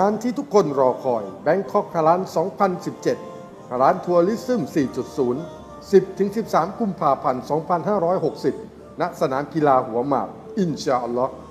านที่ทุกคนรอคอย Bangkok Halal 2017 Halal Tourism 4.0 10-13 กุมภาพันธ์ 2560 ณ สนามกีฬาหัวหมาก อินชาอัลลอฮ์